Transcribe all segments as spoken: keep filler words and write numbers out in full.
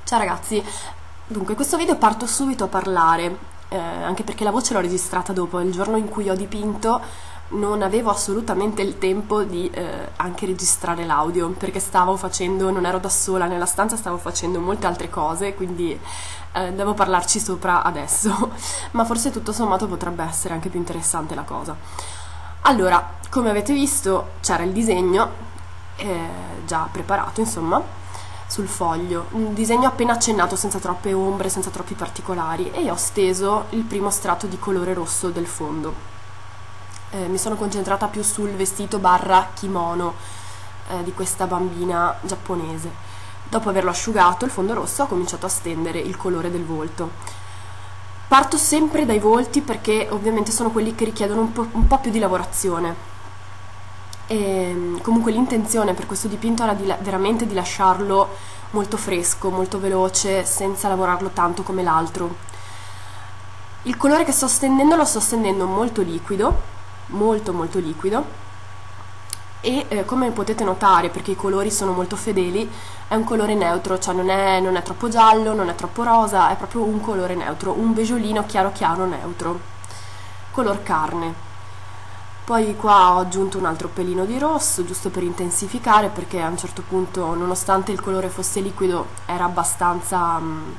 Ciao ragazzi, dunque in questo video parto subito a parlare, eh, anche perché la voce l'ho registrata dopo, il giorno in cui ho dipinto non avevo assolutamente il tempo di eh, anche registrare l'audio, perché stavo facendo, non ero da sola nella stanza, stavo facendo molte altre cose, quindi eh, devo parlarci sopra adesso, ma forse tutto sommato potrebbe essere anche più interessante la cosa. Allora, come avete visto c'era il disegno, eh, già preparato insomma, sul foglio, un disegno appena accennato, senza troppe ombre, senza troppi particolari, e ho steso il primo strato di colore rosso del fondo. Eh, mi sono concentrata più sul vestito barra kimono eh, di questa bambina giapponese. Dopo averlo asciugato, il fondo rosso, ho cominciato a stendere il colore del volto. Parto sempre dai volti perché ovviamente sono quelli che richiedono un po', un po' più di lavorazione. E comunque l'intenzione per questo dipinto era di, veramente di lasciarlo molto fresco, molto veloce, senza lavorarlo tanto come l'altro. Il colore che sto stendendo lo sto stendendo molto liquido, molto molto liquido, e eh, come potete notare, perché i colori sono molto fedeli, è un colore neutro, cioè non è, non è troppo giallo, non è troppo rosa, è proprio un colore neutro, un beggiolino chiaro chiaro neutro, color carne. Poi qua ho aggiunto un altro pelino di rosso, giusto per intensificare, perché a un certo punto, nonostante il colore fosse liquido, era abbastanza, mh,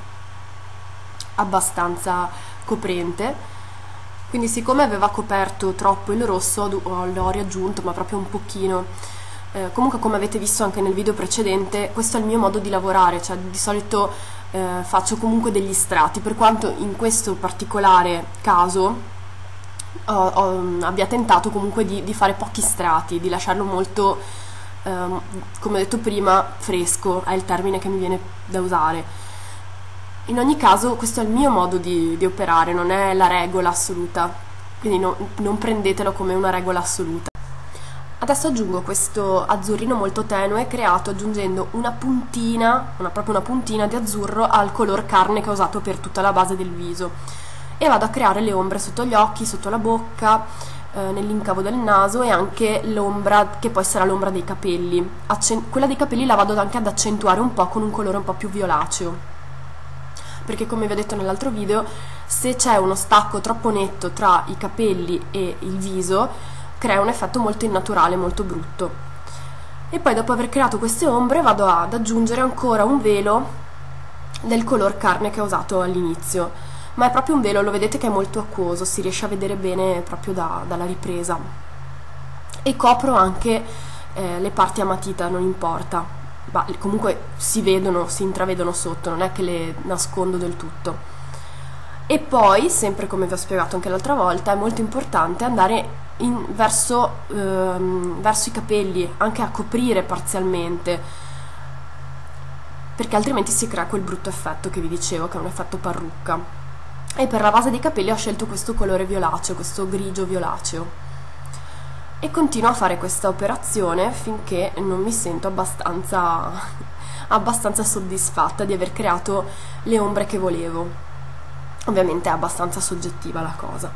abbastanza coprente. Quindi siccome aveva coperto troppo il rosso, l'ho riaggiunto, ma proprio un pochino. Eh, comunque, come avete visto anche nel video precedente, questo è il mio modo di lavorare, cioè di solito eh, faccio comunque degli strati, per quanto in questo particolare caso Ho, ho, abbia tentato comunque di, di fare pochi strati, di lasciarlo molto, ehm, come ho detto prima, fresco, è il termine che mi viene da usare. In ogni caso questo è il mio modo di, di operare, non è la regola assoluta, quindi no, non prendetelo come una regola assoluta. Adesso aggiungo questo azzurrino molto tenue creato aggiungendo una puntina, una, proprio una puntina di azzurro al color carne che ho usato per tutta la base del viso. E vado a creare le ombre sotto gli occhi, sotto la bocca, eh, nell'incavo del naso, e anche l'ombra che poi sarà l'ombra dei capelli. Accen- quella dei capelli la vado anche ad accentuare un po' con un colore un po' più violaceo, perché come vi ho detto nell'altro video, se c'è uno stacco troppo netto tra i capelli e il viso crea un effetto molto innaturale, molto brutto. E poi dopo aver creato queste ombre vado ad aggiungere ancora un velo del color carne che ho usato all'inizio, ma è proprio un velo, lo vedete che è molto acquoso, si riesce a vedere bene proprio da, dalla ripresa. E copro anche eh, le parti a matita, non importa, ma comunque si vedono, si intravedono sotto, non è che le nascondo del tutto. E poi, sempre come vi ho spiegato anche l'altra volta, è molto importante andare in, verso, ehm, verso i capelli, anche a coprire parzialmente, perché altrimenti si crea quel brutto effetto che vi dicevo, che è un effetto parrucca. E per la base dei capelli ho scelto questo colore violaceo, questo grigio violaceo, e continuo a fare questa operazione finché non mi sento abbastanza, abbastanza soddisfatta di aver creato le ombre che volevo. Ovviamente è abbastanza soggettiva la cosa.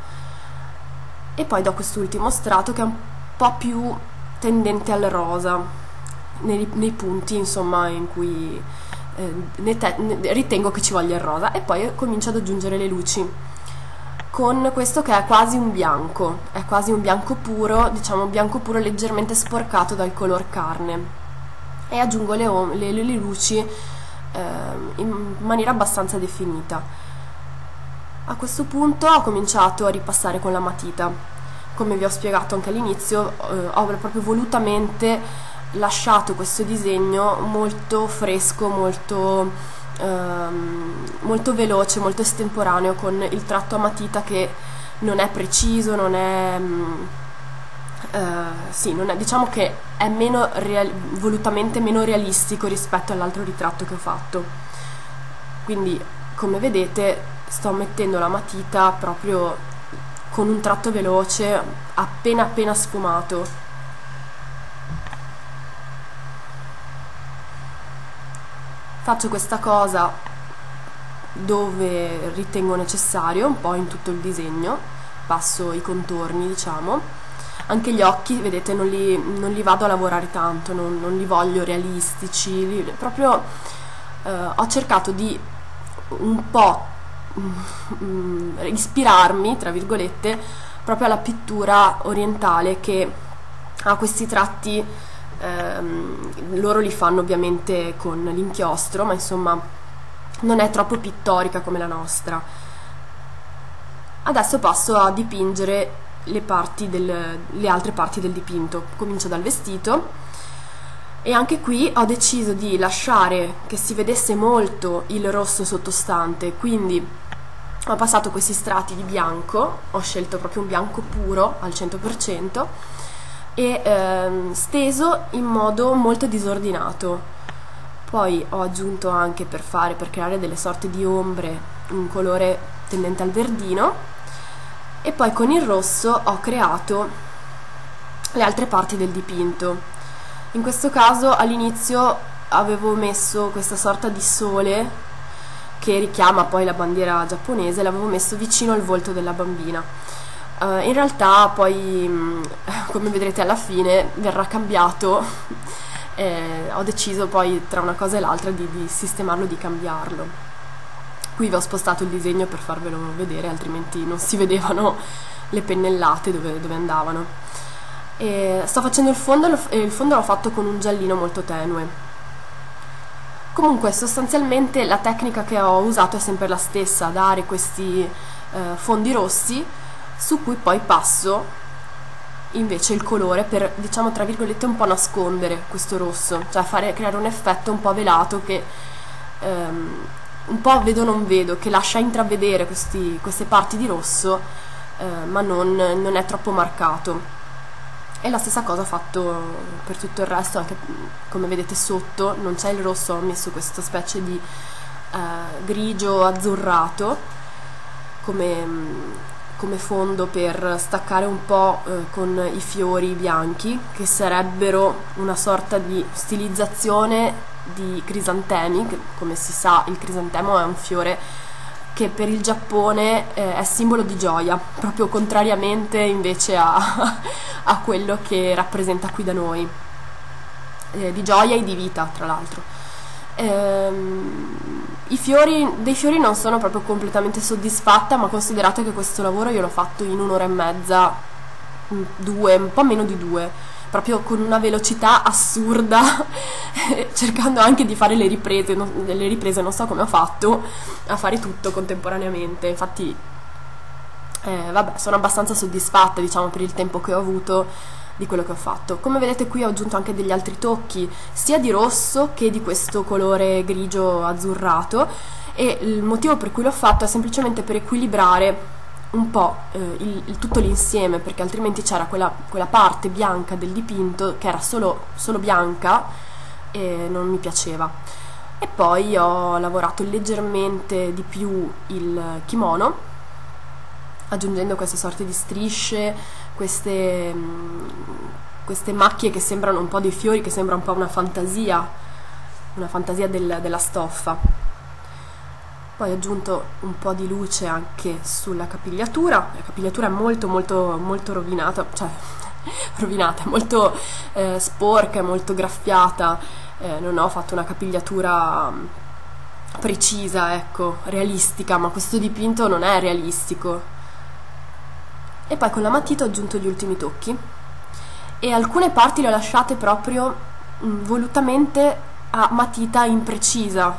E poi do quest'ultimo strato che è un po' più tendente al rosa, nei, nei punti insomma in cui Ne ne ritengo che ci voglia il rosa, e poi comincio ad aggiungere le luci con questo che è quasi un bianco, è quasi un bianco puro, diciamo un bianco puro leggermente sporcato dal color carne, e aggiungo le, le, le luci eh, in maniera abbastanza definita. A questo punto ho cominciato a ripassare con la matita. Come vi ho spiegato anche all'inizio, eh, ho proprio volutamente lasciato questo disegno molto fresco, molto, ehm, molto veloce, molto estemporaneo, con il tratto a matita che non è preciso, non è, eh, sì, non è, diciamo che è meno real, volutamente meno realistico rispetto all'altro ritratto che ho fatto. Quindi, come vedete, sto mettendo la matita proprio con un tratto veloce, appena appena sfumato. Faccio questa cosa dove ritengo necessario, un po' in tutto il disegno, passo i contorni, diciamo. Anche gli occhi, vedete, non li, non li vado a lavorare tanto, non, non li voglio realistici, li, proprio eh, ho cercato di un po' mm, ispirarmi, tra virgolette, proprio alla pittura orientale, che ha questi tratti, ehm, loro li fanno ovviamente con l'inchiostro, ma insomma non è troppo pittorica come la nostra. Adesso passo a dipingere le, parti del, le altre parti del dipinto. Comincio dal vestito e anche qui ho deciso di lasciare che si vedesse molto il rosso sottostante, quindi ho passato questi strati di bianco, ho scelto proprio un bianco puro al cento per cento e ehm, steso in modo molto disordinato. Poi ho aggiunto anche, per fare, per creare delle sorte di ombre, un colore tendente al verdino, e poi con il rosso ho creato le altre parti del dipinto. In questo caso all'inizio avevo messo questa sorta di sole che richiama poi la bandiera giapponese, l'avevo messo vicino al volto della bambina. Uh, in realtà poi, come vedrete alla fine, verrà cambiato. Eh, ho deciso poi tra una cosa e l'altra di, di sistemarlo, di cambiarlo. Qui vi ho spostato il disegno per farvelo vedere, altrimenti non si vedevano le pennellate dove, dove andavano. E sto facendo il fondo e il fondo l'ho fatto con un giallino molto tenue. Comunque sostanzialmente la tecnica che ho usato è sempre la stessa, dare questi eh, fondi rossi su cui poi passo invece il colore per, diciamo tra virgolette, un po' nascondere questo rosso, cioè fare, creare un effetto un po' velato che ehm, un po' vedo non vedo, che lascia intravedere questi, queste parti di rosso, eh, ma non, non è troppo marcato. E la stessa cosa ho fatto per tutto il resto, anche come vedete sotto non c'è il rosso, ho messo questa specie di eh, grigio azzurrato come, come fondo per staccare un po' eh, con i fiori bianchi, che sarebbero una sorta di stilizzazione di crisantemi, che come si sa il crisantemo è un fiore che per il Giappone eh, è simbolo di gioia, proprio contrariamente invece a, a quello che rappresenta qui da noi, eh, di gioia e di vita tra l'altro. Ehm, i fiori, dei fiori non sono proprio completamente soddisfatta, ma considerate che questo lavoro io l'ho fatto in un'ora e mezza, due, un po' meno di due, proprio con una velocità assurda, cercando anche di fare le riprese, no, le riprese non so come ho fatto a fare tutto contemporaneamente. Infatti eh, vabbè, sono abbastanza soddisfatta, diciamo, per il tempo che ho avuto di quello che ho fatto. Come vedete qui ho aggiunto anche degli altri tocchi, sia di rosso che di questo colore grigio azzurrato, e il motivo per cui l'ho fatto è semplicemente per equilibrare un po' eh, il, il tutto l'insieme, perché altrimenti c'era quella, quella parte bianca del dipinto che era solo, solo bianca e non mi piaceva. E poi ho lavorato leggermente di più il kimono, aggiungendo queste sorte di strisce, queste, mh, queste macchie che sembrano un po' dei fiori, che sembra un po' una fantasia, una fantasia del, della stoffa. Poi ho aggiunto un po' di luce anche sulla capigliatura. La capigliatura è molto molto molto rovinata, cioè rovinata, è molto eh, sporca, è molto graffiata, eh, non ho fatto una capigliatura precisa, ecco, realistica, ma questo dipinto non è realistico. E poi con la matita ho aggiunto gli ultimi tocchi e alcune parti le ho lasciate proprio mh, volutamente a matita imprecisa.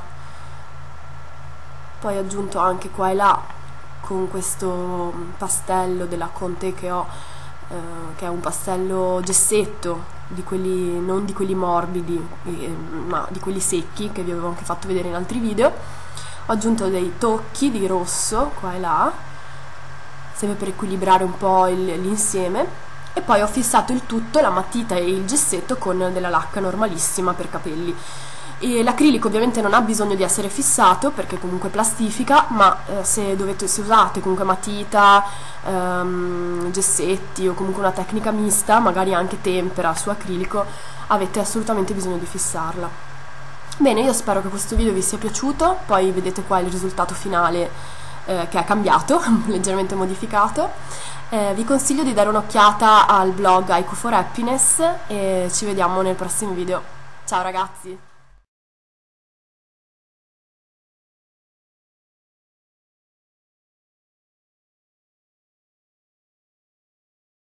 Poi ho aggiunto anche qua e là con questo pastello della Conte che ho, eh, che è un pastello gessetto, di quelli, non di quelli morbidi, eh, ma di quelli secchi, che vi avevo anche fatto vedere in altri video. Ho aggiunto dei tocchi di rosso qua e là, sempre per equilibrare un po' l'insieme, e poi ho fissato il tutto, la matita e il gessetto, con della lacca normalissima per capelli. E l'acrilico ovviamente non ha bisogno di essere fissato perché comunque plastifica, ma eh, se, dovete, se usate comunque matita, ehm, gessetti o comunque una tecnica mista, magari anche tempera su acrilico, avete assolutamente bisogno di fissarla. Bene, io spero che questo video vi sia piaciuto, poi vedete qua il risultato finale eh, che è cambiato, leggermente modificato. Eh, vi consiglio di dare un'occhiata al blog Haiku for Happiness e ci vediamo nel prossimo video. Ciao ragazzi!